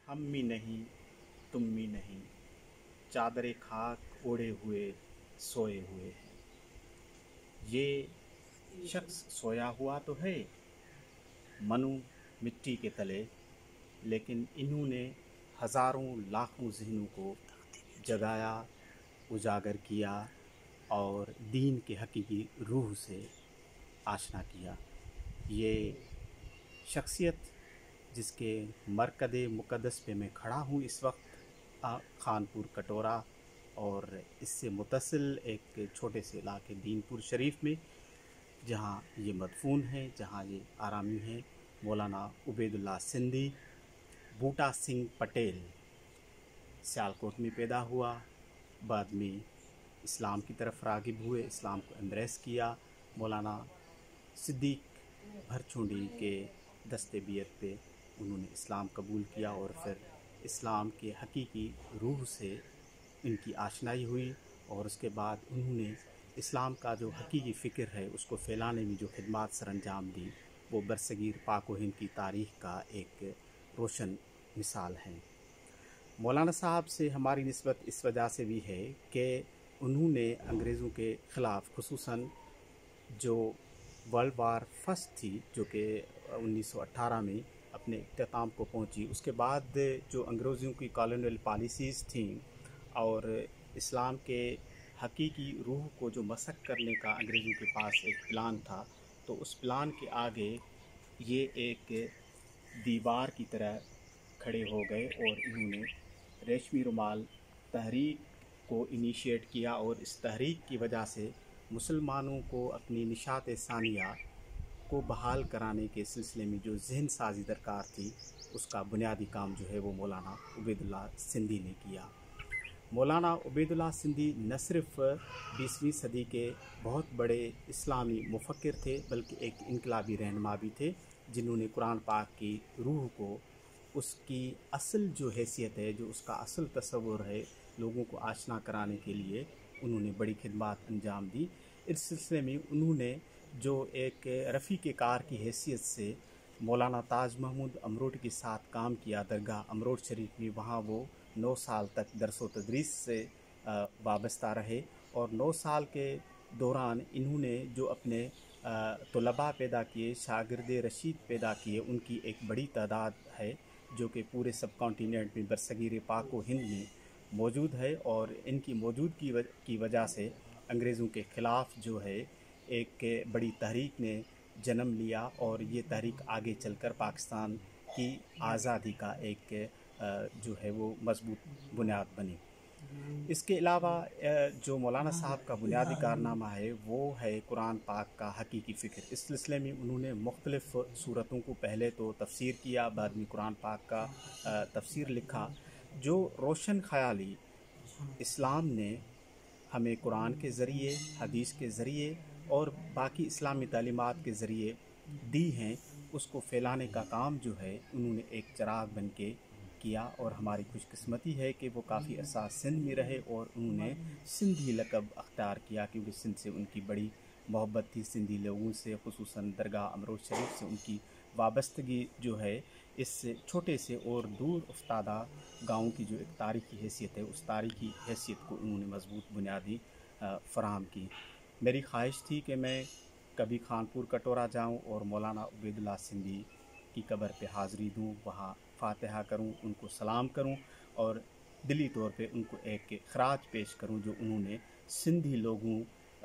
हम भी नहीं तुम भी नहीं, चादरे खाक ओढ़े हुए सोए हुए हैं। ये शख्स सोया हुआ तो है मनु मिट्टी के तले, लेकिन इन्होंने हजारों लाखों ज़हनों को जगाया, उजागर किया और दीन के हकीकी रूह से आशना किया। ये शख्सियत जिसके मरकद मुक़द्दस पे मैं खड़ा हूँ इस वक्त, खानपुर कटोरा, और इससे मुतसिल एक छोटे से इलाके दीनपुर शरीफ में, जहाँ ये मदफून है, जहाँ ये आरामी हैं। मौलाना उबैदुल्ला सिंधी बूटा सिंह पटेल सियालकोट में पैदा हुआ, बाद में इस्लाम की तरफ राग़िब हुए, इस्लाम को एम्ब्रेस किया। मौलाना सिद्दीक भरचूंडी के दस्ते बियत पे उन्होंने इस्लाम कबूल किया और फिर इस्लाम के हकीकी रूह से इनकी आशनाई हुई, और उसके बाद उन्होंने इस्लाम का जो हकीकी फ़िक्र है उसको फैलाने में जो खिदमात सरअंजाम दी, वो बरसगीर पाक व हिंद की तारीख़ का एक रोशन मिसाल है। मौलाना साहब से हमारी निस्बत इस वजह से भी है कि उन्होंने अंग्रेज़ों के ख़िलाफ़, खुसूसन जो वर्ल्ड वार फर्स्ट थी जो कि 1918 में अपने इख्तिताम को पहुंची, उसके बाद जो अंग्रेज़ों की कॉलोनियल पॉलिसीज़ थी और इस्लाम के हकीकी रूह को जो मसक करने का अंग्रेज़ों के पास एक प्लान था, तो उस प्लान के आगे ये एक दीवार की तरह खड़े हो गए और इन्होंने रेशमी रुमाल तहरीक को इनिशिएट किया, और इस तहरीक की वजह से मुसलमानों को अपनी निशात सानिया को बहाल कराने के सिलसिले में जो जहन साजी दरकार थी, उसका बुनियादी काम जो है वो मौलाना उबैदुल्ला सिंधी ने किया। मौलाना उबैदुल्ला सिंधी न सिर्फ 20वीं सदी के बहुत बड़े इस्लामी मुफक्किर थे, बल्कि एक इनकलाबी रहनुमा भी थे, जिन्होंने कुरान पाक की रूह को, उसकी असल जो हैसियत है, जो उसका असल तस्वुर है, लोगों को आशना कराने के लिए उन्होंने बड़ी खिदमत अंजाम दी। इस सिलसिले में उन्होंने जो एक रफ़ीक़ कार की हैसियत से मौलाना ताज महमूद अमरोट के साथ काम किया दरगाह अमरोट शरीफ में, वहाँ वो 9 साल तक दरस व तदरीस से वाबस्ता रहे, और 9 साल के दौरान इन्होंने जो अपने तलबा पैदा किए, शागिर्द रशीद पैदा किए, उनकी एक बड़ी तादाद है जो कि पूरे सब कॉन्टिनेंट में बरसगीर पाक व हिंद में मौजूद है। और इनकी मौजूदगी की वजह से अंग्रेज़ों के ख़िलाफ़ जो है एक बड़ी तहरीक ने जन्म लिया, और ये तहरीक आगे चलकर पाकिस्तान की आज़ादी का एक जो है वो मजबूत बुनियाद बनी। इसके अलावा जो मौलाना साहब का बुनियादी कारनामा है वो है कुरान पाक का हकीकी फ़िक्र। इस सिलसिले में उन्होंने मुख्तलिफ़ सूरतों को पहले तो तफसीर किया, बाद में कुरान पाक का तफसीर लिखा। जो रोशन ख़याली इस्लाम ने हमें कुरान के ज़रिए, हदीस के ज़रिए और बाकी इस्लामी तालीमात के ज़रिए दी हैं, उसको फैलाने का काम जो है उन्होंने एक चिराग बन के किया। और हमारी खुशकिस्मती है कि वो काफ़ी अरसा सिंध में रहे और उन्होंने सिंधी लक़ब अख्तियार किया, क्योंकि सिंध से उनकी बड़ी मोहब्बत थी, सिंधी लोगों से, खुसूसन दरगाह अमरोट शरीफ से उनकी वाबस्तगी जो है इस छोटे से और दूर उफ्तादा गाँव की जो एक तारीख़ी हैसियत है, उस तारीख़ी हैसियत को उन्होंने मजबूत बुनियादी फ़राहम की। मेरी ख्वाहिश थी कि मैं कभी खानपुर कटोरा जाऊं और मौलाना उबैदुल्ला सिंधी की कब्र पे हाज़री दूं, वहाँ फ़ातिहा करूं, उनको सलाम करूं और दिली तौर पे उनको एक ख़राज पेश करूं जो उन्होंने सिंधी लोगों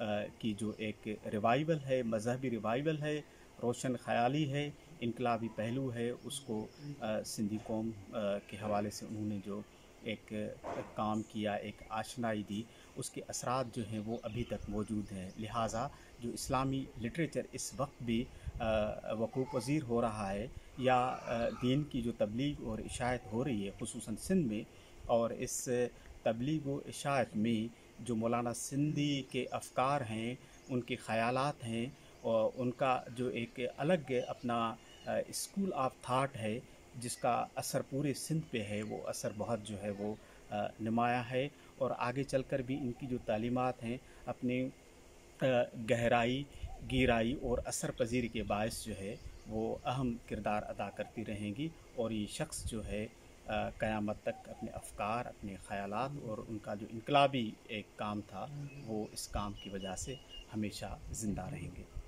की जो एक रिवाइवल है, मजहबी रिवाइवल है, रोशन ख़याली है, इनकलाबी पहलू है, उसको सिंधी कौम के हवाले से उन्होंने जो एक काम किया, एक आशनाई दी, उसके असरात जो हैं वो अभी तक मौजूद हैं। लिहाजा जो इस्लामी लिटरेचर इस वक्त भी वक़ूफ़ पज़ीर हो रहा है, या दीन की जो तबलीग और इशाअत हो रही है खुसूसन सिंध में, और इस तबलीग व इशाअत में जो मौलाना सिंधी के अफ़कार हैं, उनके ख़यालात हैं, और उनका जो एक अलग अपना स्कूल ऑफ थाट है जिसका असर पूरे सिंध पे है, वो असर बहुत जो है वो नुमाया है। और आगे चलकर भी इनकी जो तालीमात हैं अपनी गहराई, गहराई और असर पजीरी के बायस जो है वो अहम किरदार अदा करती रहेंगी। और ये शख्स जो है قیامت تک اپنے افکار، اپنے خیالات اور ان کا جو انقلابی ایک کام تھا وہ اس کام کی وجہ سے ہمیشہ زندہ رہیں گے.